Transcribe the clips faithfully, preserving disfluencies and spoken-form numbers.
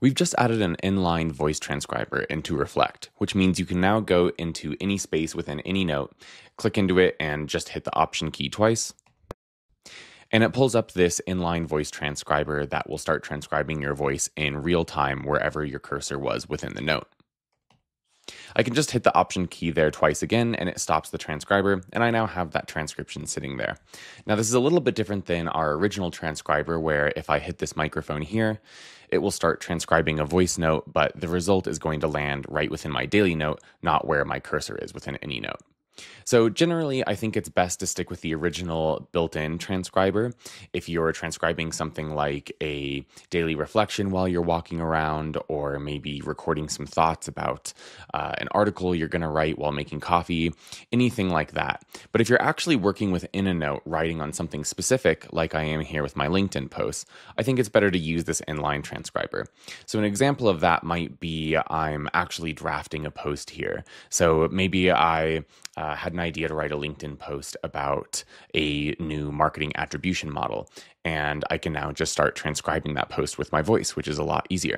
We've just added an inline voice transcriber into Reflect, which means you can now go into any space within any note, click into it, and just hit the Option key twice. And it pulls up this inline voice transcriber that will start transcribing your voice in real time wherever your cursor was within the note. I can just hit the Option key there twice again, and it stops the transcriber, and I now have that transcription sitting there. Now, this is a little bit different than our original transcriber, where if I hit this microphone here, it will start transcribing a voice note, but the result is going to land right within my daily note, not where my cursor is within any note. So generally, I think it's best to stick with the original built-in transcriber. If you're transcribing something like a daily reflection while you're walking around, or maybe recording some thoughts about uh, an article you're going to write while making coffee, anything like that. But if you're actually working within a note, writing on something specific, like I am here with my LinkedIn posts, I think it's better to use this inline transcriber. So an example of that might be I'm actually drafting a post here. So maybe I Uh, had an idea to write a LinkedIn post about a new marketing attribution model, and I can now just start transcribing that post with my voice, which is a lot easier.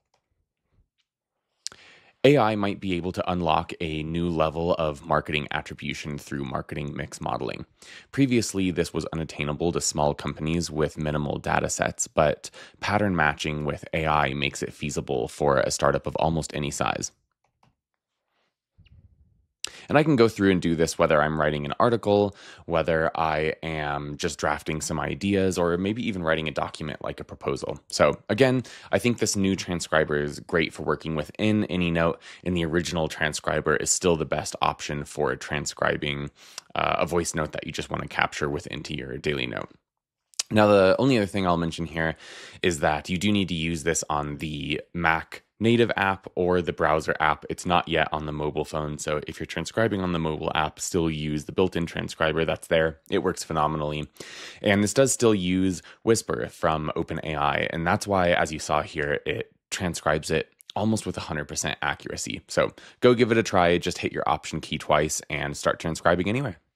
A I might be able to unlock a new level of marketing attribution through marketing mix modeling. Previously, this was unattainable to small companies with minimal data sets, but pattern matching with A I makes it feasible for a startup of almost any size. And I can go through and do this whether I'm writing an article, whether I am just drafting some ideas, or maybe even writing a document like a proposal. So again, I think this new transcriber is great for working within any note, and the original transcriber is still the best option for transcribing uh, a voice note that you just want to capture within to your daily note. Now, the only other thing I'll mention here is that you do need to use this on the Mac native app or the browser app. It's not yet on the mobile phone. So if you're transcribing on the mobile app, still use the built-in transcriber that's there. It works phenomenally. And this does still use Whisper from OpenAI. And that's why, as you saw here, it transcribes it almost with one hundred percent accuracy. So go give it a try. Just hit your Option key twice and start transcribing anywhere.